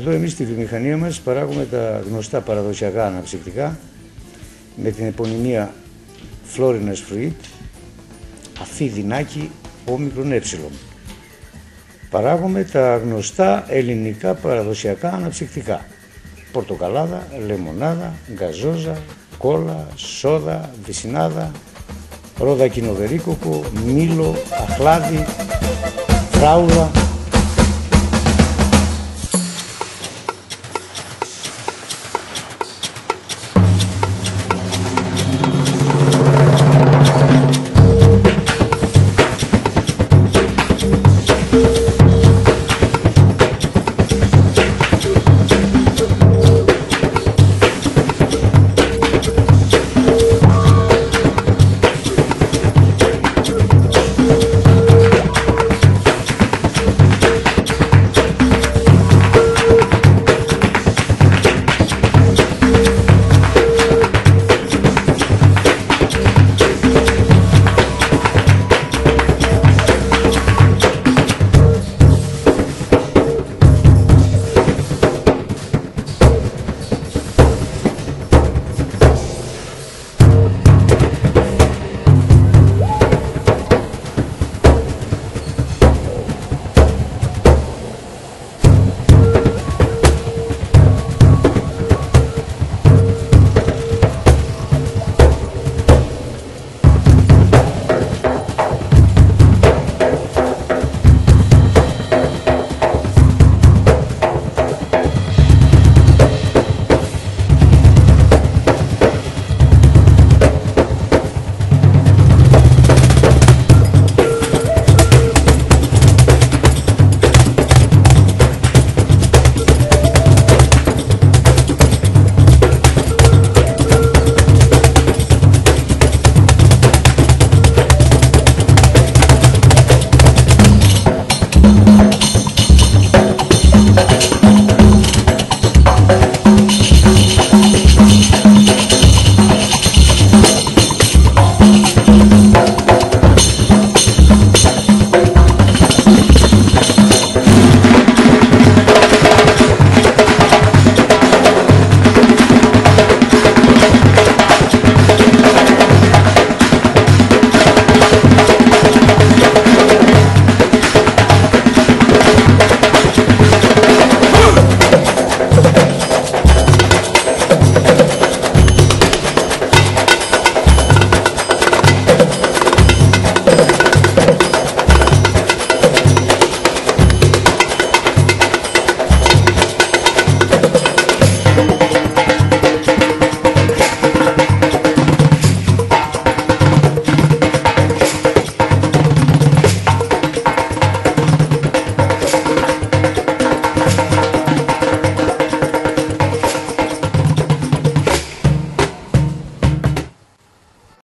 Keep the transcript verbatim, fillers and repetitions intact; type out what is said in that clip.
Εδώ εμείς στη βιομηχανία μας παράγουμε τα γνωστά παραδοσιακά αναψυκτικά με την επωνυμία Florinas Fruit, αφή δεινάκι όμικρον ε. Παράγουμε τα γνωστά ελληνικά παραδοσιακά αναψυκτικά. Πορτοκαλάδα, λεμονάδα, γκαζόζα, κόλλα, σόδα, βυσσινάδα, ρόδα κοινοβερίκοκο, μήλο, αχλάδι, φράουλα.